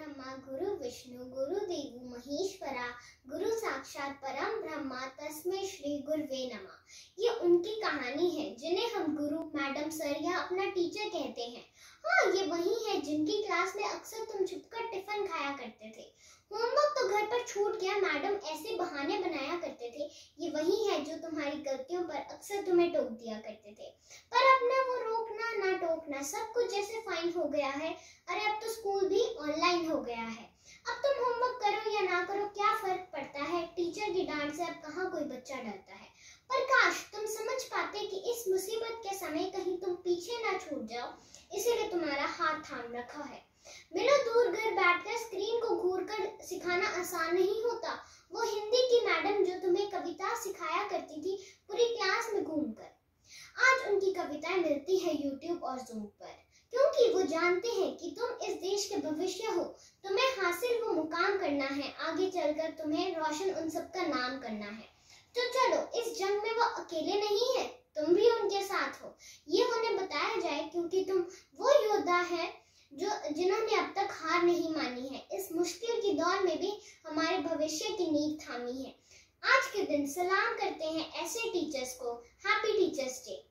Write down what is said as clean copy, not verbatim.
ब्रह्मा गुरु विष्णु गुरुदेवो महेश्वरा गुरु साक्षात परम ब्रह्मा तस्मै श्री गुरुवे नमः। ये उनकी कहानी है जिन्हें हम गुरु, मैडम, सर या अपना टीचर कहते हैं। हाँ, ये वही है जिनकी क्लास में अक्सर तुम छुपकर टिफिन खाया करते थे। होमवर्क तो घर पर छूट गया, मैडम ऐसे बहाने बनाया करते थे। ये वही है जो तुम्हारी गलतियों पर अक्सर तुम्हें टोक दिया करते थे। पर अब ना वो रोकना ना टोकना, सब कुछ जैसे फाइन हो गया है। अरे अब तो स्कूल भी ऑनलाइन हो गया है। अब तुम होमवर्क करो या ना करो, क्या फर्क पड़ता है। टीचर की डांट से अब कहाँ कोई बच्चा डरता है। पर काश तुम समझ पाते कि इस मुसीबत के समय कहीं तुम पीछे ना छूट जाओ, इसीलिए तुम्हारा हाथ थाम रखा है। मिलो दूर घर बैठकर स्क्रीन को घूरकर सिखाना आसान नहीं होता। वो हिंदी की मैडम जो तुम्हें कविता सिखाया करती थी पूरी क्लास में घूमकर, आज उनकी कविताएं मिलती है यूट्यूब और जूम पर, क्योंकि वो जानते हैं कि तुम इस देश के भविष्य हो। तुम्हें हासिल वो मुकाम करना है, आगे चलकर तुम्हें रोशन उन सबका नाम करना है। तो चलो, इस जंग में वो अकेले नहीं है, तुम भी उनके साथ हो। ये उन्हें बताया जाए क्योंकि तुम वो योद्धा है जिन्होंने अब तक हार नहीं मानी है। इस मुश्किल के दौर में भी हमारे भविष्य की नींव थामी है। आज के दिन सलाम करते हैं ऐसे टीचर्स को। Happy teachers day.